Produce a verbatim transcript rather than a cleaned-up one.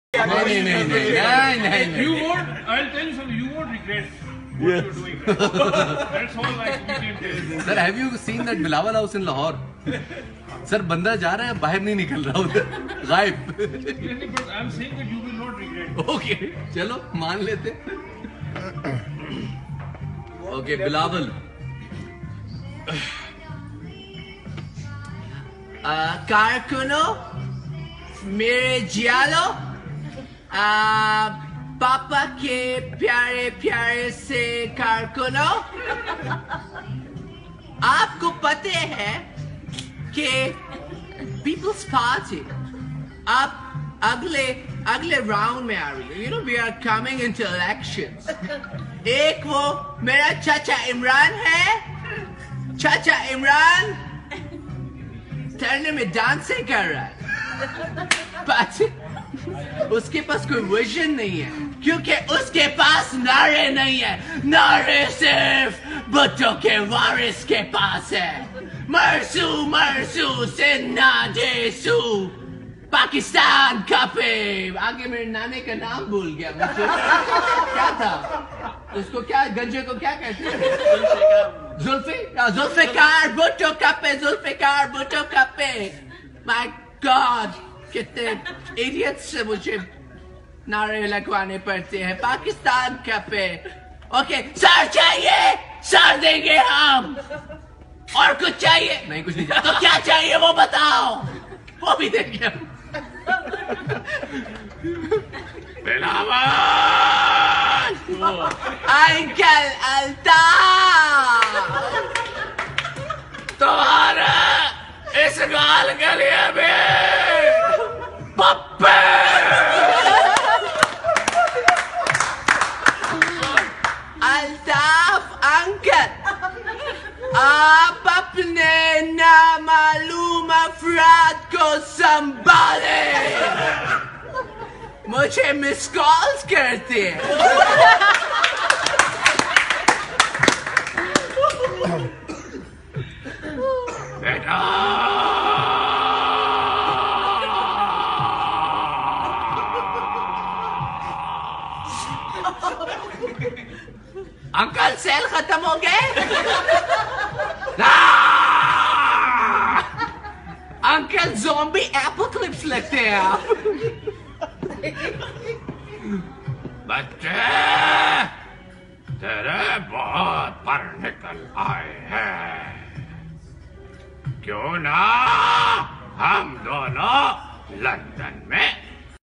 नहीं नहीं नहीं नहीं नहीं You won't. I'll tell you something. You won't regret what Yes. you're doing. Right? That's all like we can tell you. Sir have you seen that Bilawal house in Lahore? Sir बंदा जा रहा है, बाहर नहीं निकल रहा उधर, गायब। But I'm saying that you will not regret. Okay चलो मान लेते। ओके बिलावल, कारकुनो, मेरे जियालो, पापा के प्यारे प्यारे से कारकुनो, आपको पता है कि पीपल्स पार्टी आप अगले अगले राउंड में आ रही है। You know we are coming into elections. एक वो मेरा चाचा इमरान है, चाचा इमरान धरने में डांसिंग कर रहा है, but उसके पास कोई विजन नहीं है क्योंकि उसके पास नारे नहीं है। नारे सिर्फ भुट्टो के वारिस के पास है। मरसू मरसू सिन्ना जेसू पाकिस्तान कपे। आगे मेरे नाने का नाम भूल गया मुझे, क्या था उसको, क्या गंजे को क्या कहते हैं? जुल्फी जुल्फिकार भुट्टो कपे, जुल्फिकार भुट्टो कपे। माय गॉड कितने इडियट्स से मुझे नारे लगवाने पड़ते हैं। पाकिस्तान कपे। ओके सर चाहिए, सर देंगे हम। और कुछ चाहिए? नहीं कुछ नहीं। तो क्या चाहिए वो बताओ, वो भी देंगे हम। बिलावल अंकल अल्ताफ, तुम्हारा इस गाल गलिए में पप्पे। अल्ताफ अंकल, आप अपने नामालूम अफराद को संभाले। मुझे मिस कॉल्स करते हैं। बेटा अंकल सेल खत्म हो गए? अंकल ज़ॉम्बी एपोकलिप्स लगते हैं आप। बच्चे तेरे बहुत पर निकल आए हैं, क्यों ना